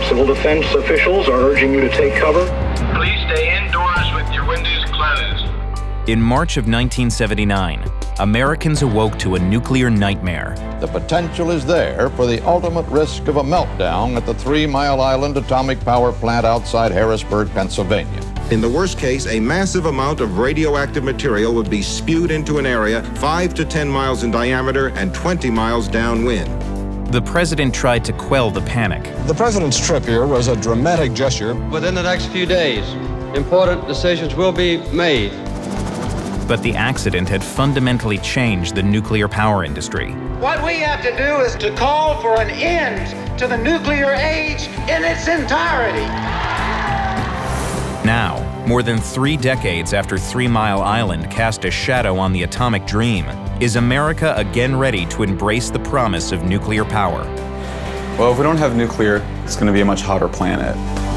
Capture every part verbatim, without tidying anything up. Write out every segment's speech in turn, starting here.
Civil defense officials are urging you to take cover. Please stay indoors with your windows closed. In March of nineteen seventy-nine, Americans awoke to a nuclear nightmare. The potential is there for the ultimate risk of a meltdown at the Three Mile Island atomic power plant outside Harrisburg, Pennsylvania. In the worst case, a massive amount of radioactive material would be spewed into an area five to ten miles in diameter and twenty miles downwind. The president tried to quell the panic. The president's trip here was a dramatic gesture. Within the next few days, important decisions will be made. But the accident had fundamentally changed the nuclear power industry. What we have to do is to call for an end to the nuclear age in its entirety. Now, more than three decades after Three Mile Island cast a shadow on the atomic dream, is America again ready to embrace the promise of nuclear power? Well, if we don't have nuclear, it's going to be a much hotter planet.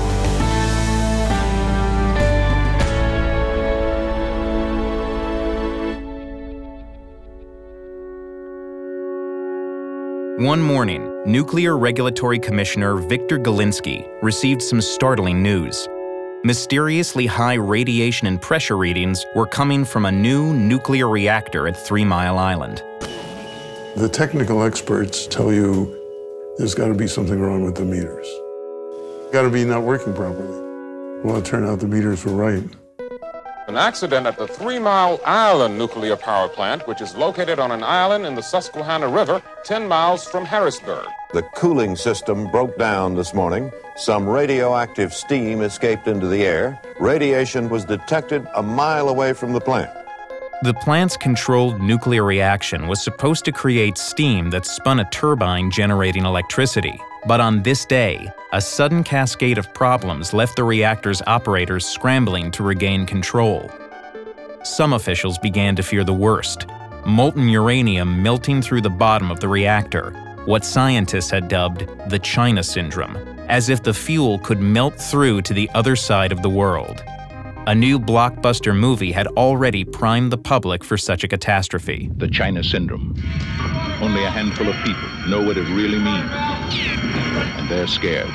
One morning, Nuclear Regulatory Commissioner Victor Galinsky received some startling news. Mysteriously high radiation and pressure readings were coming from a new nuclear reactor at Three Mile Island. The technical experts tell you there's got to be something wrong with the meters. Got to be not working properly. Well, it turned out the meters were right. An accident at the Three Mile Island nuclear power plant, which is located on an island in the Susquehanna River, ten miles from Harrisburg. The cooling system broke down this morning. Some radioactive steam escaped into the air. Radiation was detected a mile away from the plant. The plant's controlled nuclear reaction was supposed to create steam that spun a turbine generating electricity. But on this day, a sudden cascade of problems left the reactor's operators scrambling to regain control. Some officials began to fear the worst: molten uranium melting through the bottom of the reactor, what scientists had dubbed the China syndrome, as if the fuel could melt through to the other side of the world. A new blockbuster movie had already primed the public for such a catastrophe. The China syndrome. Only a handful of people know what it really means, and they're scared.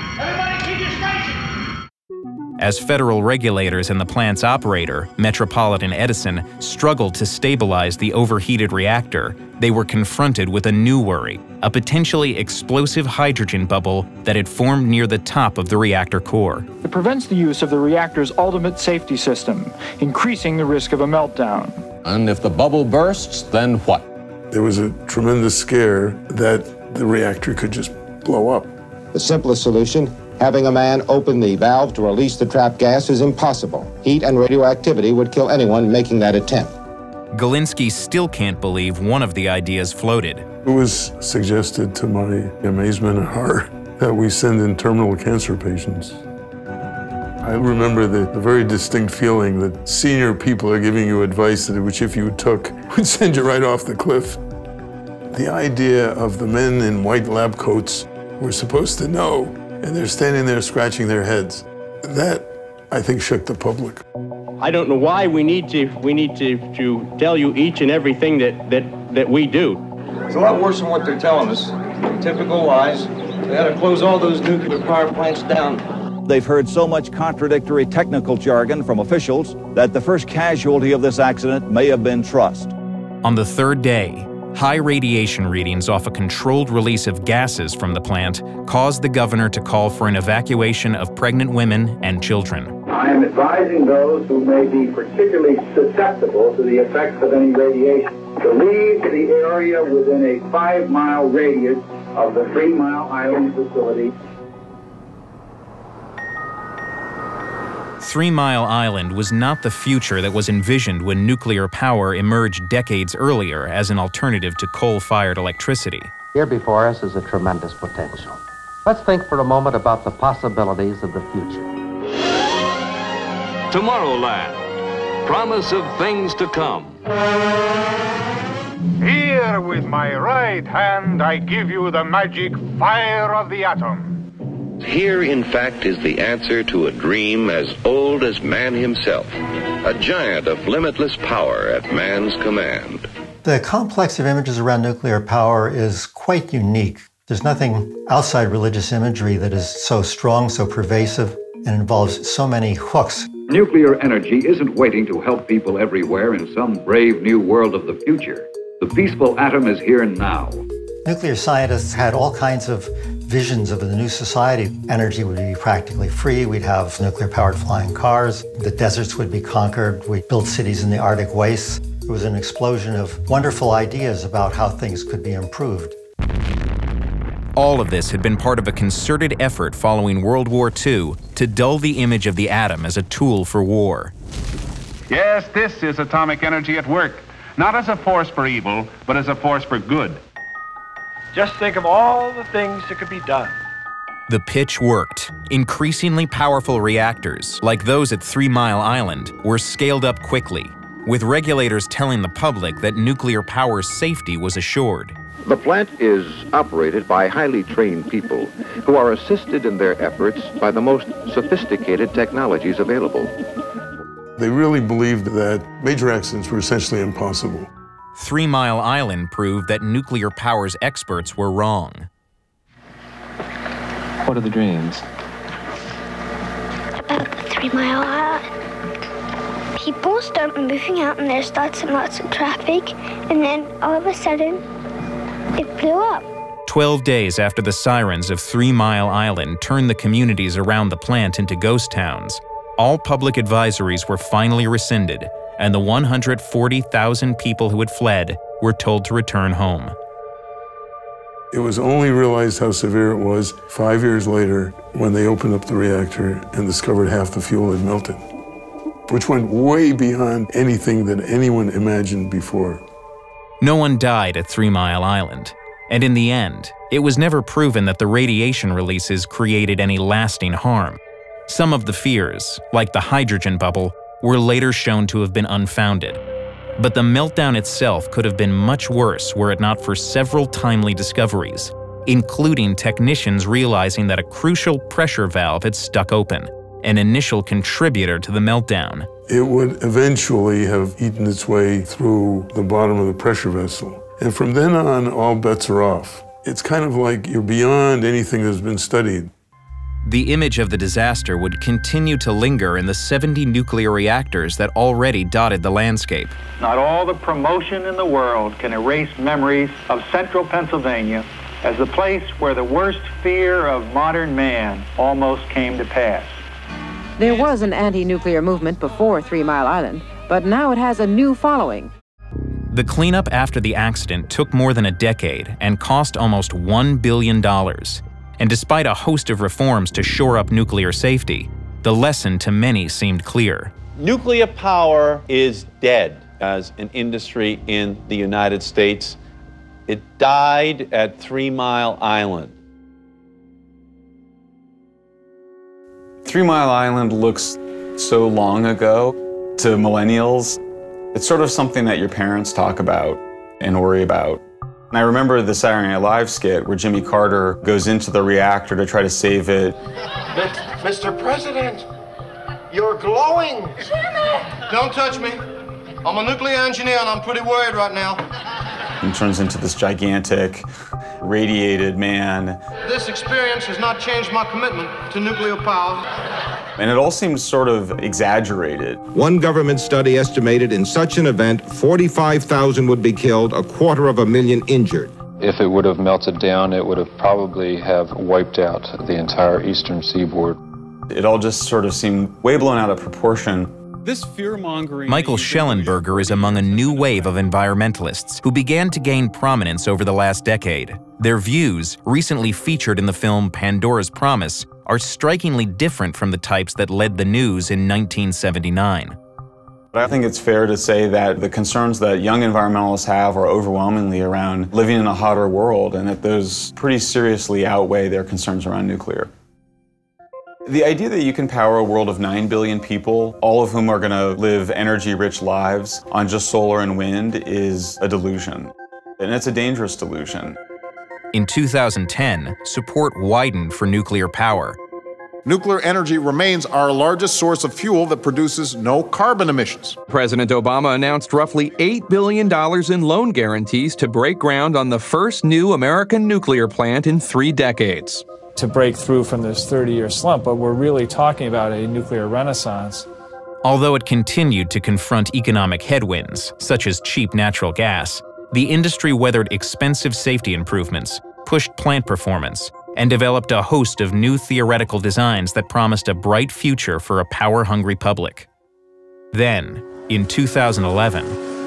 As federal regulators and the plant's operator, Metropolitan Edison, struggled to stabilize the overheated reactor, they were confronted with a new worry: a potentially explosive hydrogen bubble that had formed near the top of the reactor core. It prevents the use of the reactor's ultimate safety system, increasing the risk of a meltdown. And if the bubble bursts, then what? There was a tremendous scare that the reactor could just blow up. The simplest solution, having a man open the valve to release the trapped gas, is impossible. Heat and radioactivity would kill anyone making that attempt. Galinsky still can't believe one of the ideas floated. It was suggested, to my amazement and horror, that we send in terminal cancer patients. I remember the, the very distinct feeling that senior people are giving you advice that which, if you took, would send you right off the cliff. The idea of the men in white lab coats were supposed to know, and they're standing there scratching their heads. That, I think, shook the public. I don't know why we need to we need to, to tell you each and everything that, that, that we do. It's a lot worse than what they're telling us. Typical lies. They ought to close all those nuclear power plants down. They've heard so much contradictory technical jargon from officials that the first casualty of this accident may have been trust. On the third day, high radiation readings off a controlled release of gases from the plant caused the governor to call for an evacuation of pregnant women and children. I am advising those who may be particularly susceptible to the effects of any radiation to leave the area within a five-mile radius of the Three Mile Island facility. Three Mile Island was not the future that was envisioned when nuclear power emerged decades earlier as an alternative to coal-fired electricity. Here before us is a tremendous potential. Let's think for a moment about the possibilities of the future. Tomorrowland, promise of things to come. Here with my right hand, I give you the magic fire of the atom. Here, in fact, is the answer to a dream as old as man himself, a giant of limitless power at man's command. The complex of images around nuclear power is quite unique. There's nothing outside religious imagery that is so strong, so pervasive, and involves so many hooks. Nuclear energy isn't waiting to help people everywhere in some brave new world of the future. The peaceful atom is here now. Nuclear scientists had all kinds of visions of the new society. Energy would be practically free. We'd have nuclear-powered flying cars. The deserts would be conquered. We'd build cities in the Arctic wastes. It was an explosion of wonderful ideas about how things could be improved. All of this had been part of a concerted effort following World War Two to dull the image of the atom as a tool for war. Yes, this is atomic energy at work, not as a force for evil, but as a force for good. Just think of all the things that could be done. The pitch worked. Increasingly powerful reactors, like those at Three Mile Island, were scaled up quickly, with regulators telling the public that nuclear power safety was assured. The plant is operated by highly trained people who are assisted in their efforts by the most sophisticated technologies available. They really believed that major accidents were essentially impossible. Three Mile Island proved that nuclear power's experts were wrong. What are the dreams? About Three Mile Island. People start moving out and there's lots and lots of traffic, and then all of a sudden, it blew up. Twelve days after the sirens of Three Mile Island turned the communities around the plant into ghost towns, all public advisories were finally rescinded, and the one hundred forty thousand people who had fled were told to return home. It was only realized how severe it was five years later when they opened up the reactor and discovered half the fuel had melted, which went way beyond anything that anyone imagined before. No one died at Three Mile Island, and in the end, it was never proven that the radiation releases created any lasting harm. Some of the fears, like the hydrogen bubble, were later shown to have been unfounded. But the meltdown itself could have been much worse were it not for several timely discoveries, including technicians realizing that a crucial pressure valve had stuck open, an initial contributor to the meltdown. It would eventually have eaten its way through the bottom of the pressure vessel. And from then on, all bets are off. It's kind of like you're beyond anything that's been studied. The image of the disaster would continue to linger in the seventy nuclear reactors that already dotted the landscape. Not all the promotion in the world can erase memories of central Pennsylvania as the place where the worst fear of modern man almost came to pass. There was an anti-nuclear movement before Three Mile Island, but now it has a new following. The cleanup after the accident took more than a decade and cost almost one billion dollars. And despite a host of reforms to shore up nuclear safety, the lesson to many seemed clear. Nuclear power is dead as an industry in the United States. It died at Three Mile Island. Three Mile Island looks so long ago to millennials. It's sort of something that your parents talk about and worry about. And I remember the Saturday Night Live skit where Jimmy Carter goes into the reactor to try to save it. Mister President, you're glowing. Don't touch me. I'm a nuclear engineer and I'm pretty worried right now. And turns into this gigantic, radiated man. This experience has not changed my commitment to nuclear power. And it all seems sort of exaggerated. One government study estimated in such an event, forty-five thousand would be killed, a quarter of a million injured. If it would have melted down, it would have probably have wiped out the entire eastern seaboard. It all just sort of seemed way blown out of proportion. This fear-mongering... Michael Shellenberger is among a new wave of environmentalists who began to gain prominence over the last decade. Their views, recently featured in the film Pandora's Promise, are strikingly different from the types that led the news in nineteen seventy-nine. I think it's fair to say that the concerns that young environmentalists have are overwhelmingly around living in a hotter world, and that those pretty seriously outweigh their concerns around nuclear. The idea that you can power a world of nine billion people, all of whom are going to live energy-rich lives on just solar and wind, is a delusion. And it's a dangerous delusion. In two thousand ten, support widened for nuclear power. nuclear energy remains our largest source of fuel that produces no carbon emissions. President Obama announced roughly eight billion dollars in loan guarantees to break ground on the first new American nuclear plant in three decades. To break through from this thirty-year slump, but we're really talking about a nuclear renaissance. Although it continued to confront economic headwinds, such as cheap natural gas, the industry weathered expensive safety improvements, pushed plant performance, and developed a host of new theoretical designs that promised a bright future for a power-hungry public. Then, in two thousand eleven,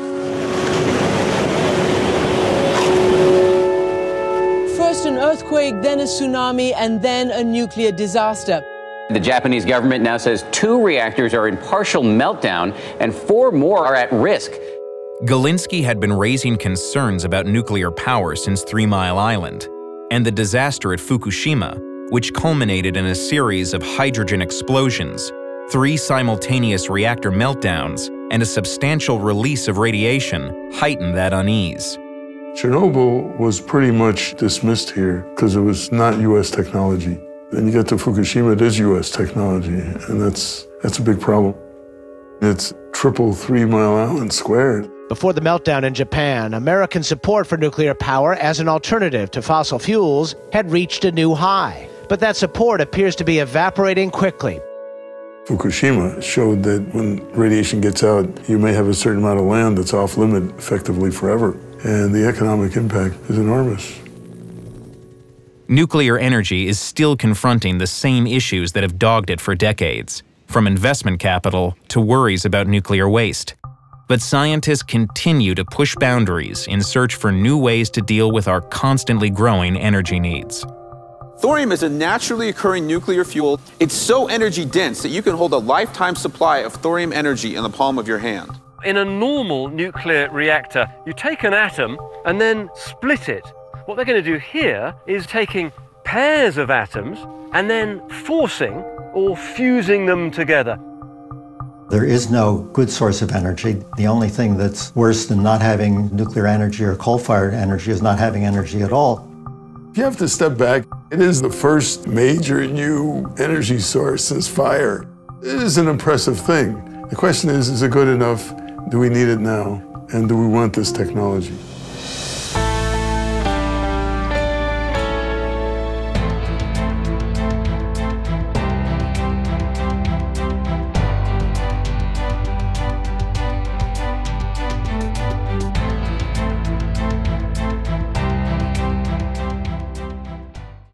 first an earthquake, then a tsunami, and then a nuclear disaster. The Japanese government now says two reactors are in partial meltdown and four more are at risk. Galinsky had been raising concerns about nuclear power since Three Mile Island, and the disaster at Fukushima, which culminated in a series of hydrogen explosions, three simultaneous reactor meltdowns, and a substantial release of radiation, heightened that unease. Chernobyl was pretty much dismissed here because it was not U S technology. Then you get to Fukushima, it is U S technology, and that's, that's a big problem. It's triple Three Mile Island squared. Before the meltdown in Japan, American support for nuclear power as an alternative to fossil fuels had reached a new high. But that support appears to be evaporating quickly. Fukushima showed that when radiation gets out, you may have a certain amount of land that's off limit effectively forever. And the economic impact is enormous. Nuclear energy is still confronting the same issues that have dogged it for decades, from investment capital to worries about nuclear waste. But scientists continue to push boundaries in search for new ways to deal with our constantly growing energy needs. Thorium is a naturally occurring nuclear fuel. It's so energy dense that you can hold a lifetime supply of thorium energy in the palm of your hand. In a normal nuclear reactor, you take an atom and then split it. What they're going to do here is taking pairs of atoms and then forcing or fusing them together. There is no good source of energy. The only thing that's worse than not having nuclear energy or coal-fired energy is not having energy at all. You have to step back. It is the first major new energy source since fire. It is an impressive thing. The question is, is it good enough? Do we need it now? And do we want this technology?